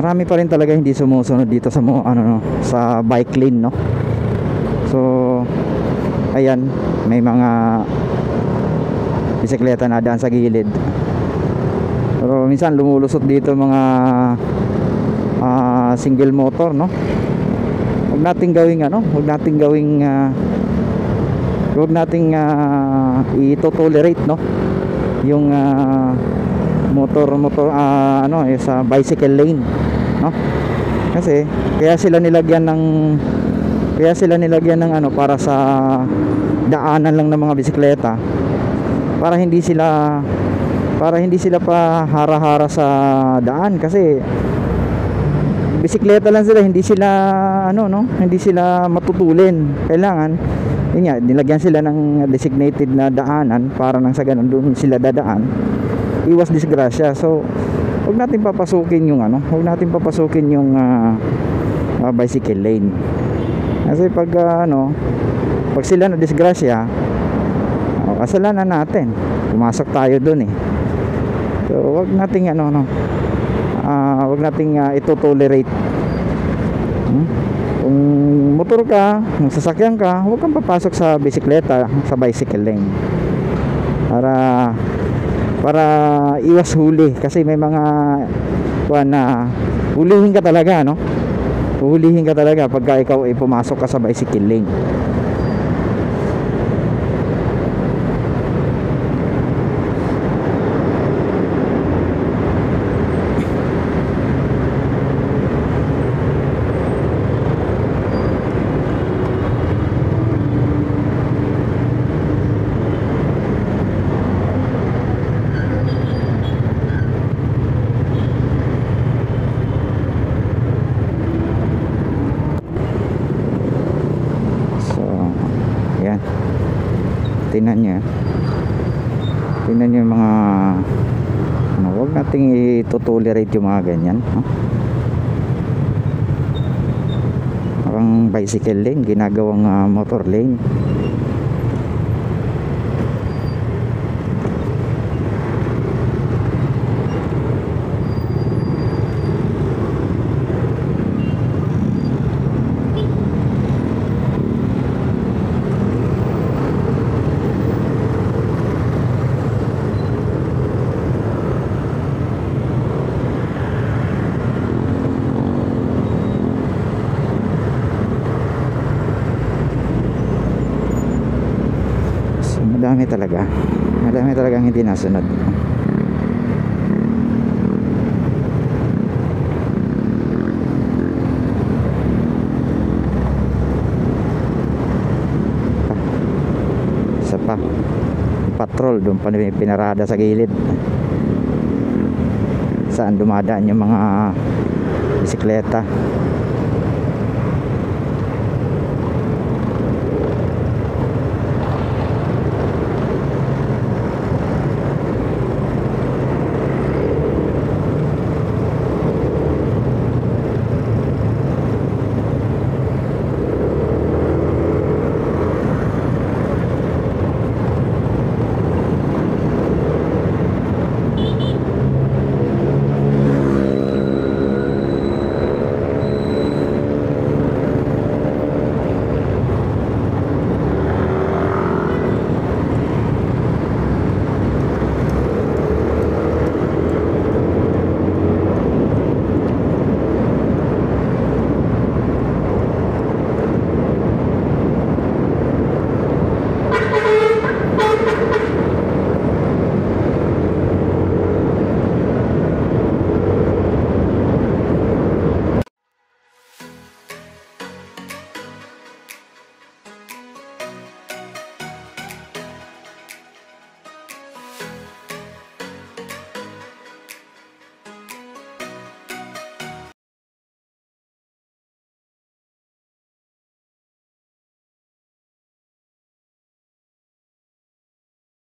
marami pa rin talaga hindi sumusunod dito sa mga ano, no, sa bike lane, no. So ayan, may mga bisikleta na daan sa gilid, pero minsan lumulusot dito mga single motor, no. Huwag nating gawing ano, huwag nating gawing huwag nating i-tolerate, no, yung motor ano, sa bicycle lane, no. Kasi kaya sila nilagyan ng ano, para sa daanan lang ng mga bisikleta, para hindi sila pa hara-hara sa daan. Kasi bisikleta lang sila, hindi sila ano, no, hindi sila matutulin. Kailangan yun nga, nilagyan sila ng designated na daanan para nang sa ganun doon sila dadaan, iwas disgrasya. So huwag natin papasukin yung ano, huwag natin papasukin yung bicycle lane. Kasi pag pag sila na disgrasya, kasalanan natin, pumasok tayo doon eh. So huwag nating huwag nating ito-tolerate. Kung motor ka, kung sasakyan ka, huwag kang papasok sa bisikleta, sa bicycle lane, para iwas huli. Kasi may mga na hulihin ka talaga, no? Hulihin ka talaga pagka ikaw ay pumasok ka sa bicycle lane. Tingnan nyo yung mga ano, huwag nating i-tolerate yung mga ganyan, no? Parang bicycle lane ginagawang motor lane. Madami talagang hindi nasunod. Isa pa, patrol doon pa pinarada sa gilid, saan dumadaan yung mga bisikleta.